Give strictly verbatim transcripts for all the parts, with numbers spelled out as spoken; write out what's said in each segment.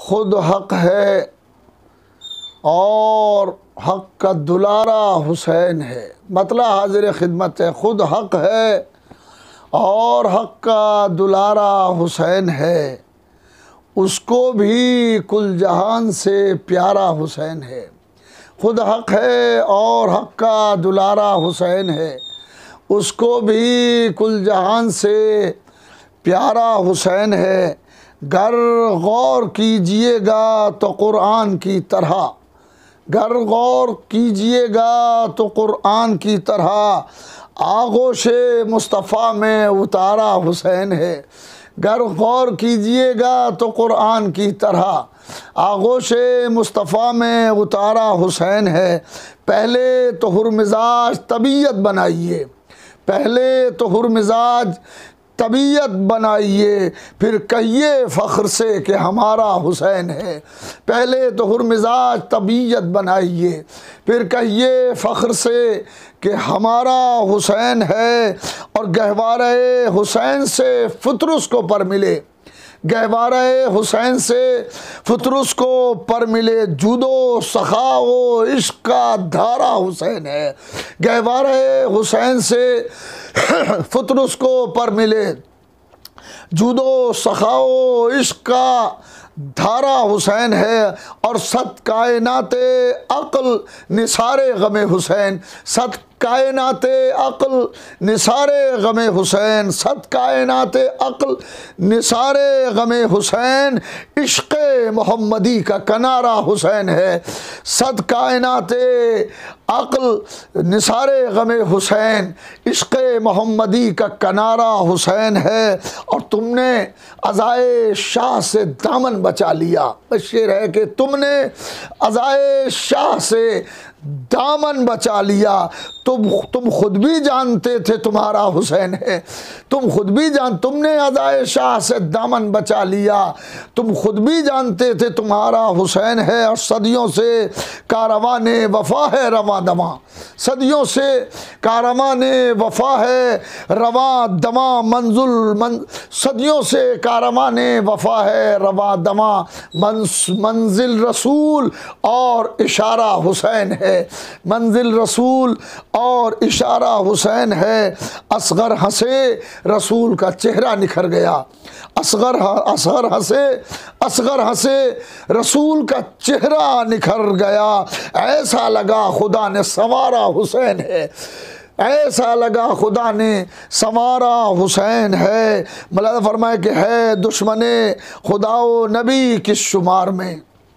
خود حق ہے اور حق کا دلارا حسین ہے۔ مطلب حاضر خدمت ہے، خود حق ہے اور حق کا دلارا حسین ہے، اس کو بھی کل جہان سے پیارا حسین ہے۔ خود حق ہے اور حق کا دلارا حسین ہے، اس کو بھی کل جہان سے پیارا حسین ہے۔ گر غور کیجئے گا تو قرآن کی طرح، گر غور کیجئے گا تو قرآن کی طرح آغوش مصطفیٰ میں اتارا حسین ہے۔ گر غور کیجئے گا تو قرآن کی طرح آغوش مصطفیٰ میں اتارا حسین ہے۔ پہلے تو ہرمزاج طبیعت بنائیے، پہلے تو ہرمزاج طبیعت بنائیے، پھر کہیے فخر سے کہ ہمارا حسین ہے۔ پہلے تو ہرمزاج طبیعت بنائیے، پھر کہیے فخر سے کہ ہمارا حسین ہے۔ اور گہوارہ حسین سے فطرس کو پر ملے، گہوارہ حسین سے فطرس کو پر ملے، جود و سخا و عشق کا دھارا حسین ہے۔ گہوارہ حسین سے فطرس کو پر ملے، جود و سخا و عشق کا دھارا حسین ہے۔ اور صد کائنات عقل نثار غم حسین، صد کائنات عقل نثار غم حسین، صد کائنات عقل نثار غم حسین، عشق محمدی کا کنارہ حسین ہے۔ صد کائنات عقل نثار غم حسین، عشق محمدی کا کنارہ حسین ہے۔ اور تم نے عزائے شاہ سے دامن بچا لیا، شعر ہے کہ تم نے عزائے شاہ سے دامن بچا لیا۔ تم تم خود بھی جانتے تھے تمہارا حسین ہے، تم خود بھی جان تم نے عزائے شاہ سے دامن بچا لیا، تم خود بھی جانتے تھے تمہارا حسین ہے۔ اور صدیوں سے کاروان وفا ہے رواں دواں، صدیوں سے کاروان وفا ہے رواں دواں، منزل من صدیوں سے کاروان وفا ہے رواں دواں، منزل رسول اور اشارہ حسین ہے، منزل رسول اور اشارہ حسین ہے۔ اصغر ہنسے رسول کا چہرہ نکھر گیا، اصغر اصغر ہنسے اصغر ہنسے رسول کا چہرہ نکھر گیا، ایسا لگا خدا نے سنوارا حسین ہے، ایسا لگا خدا نے سنوارا حسین ہے۔ مولانا فرمائے کہ ہے دشمن خدا و نبی کس شمار میں،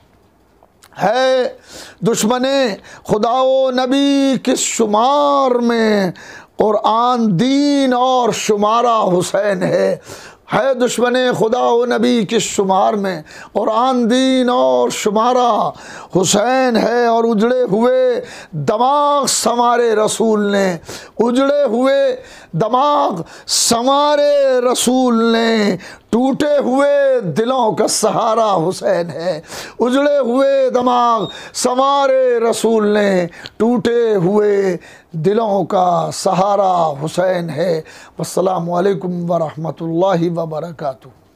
ہے دشمن خدا و نبی کس شمار میں، قرآن دین اور شمارہ حسین ہے۔ ہے دشمن خدا و نبی کس شمار میں، قرآن دین اور شمارہ حسین ہے۔ اور اجڑے ہوئے دماغ سنوارے رسول نے، اجڑے ہوئے دماغ سنوارے رسول نے، ٹوٹے ہوئے دلوں کا سہارا حسین ہے۔ اجڑے ہوئے دماغ سنوارے رسول نے، ٹوٹے ہوئے دلوں کا سہارا حسین ہے۔ والسلام علیکم ورحمۃ اللہ وبرکاتہ۔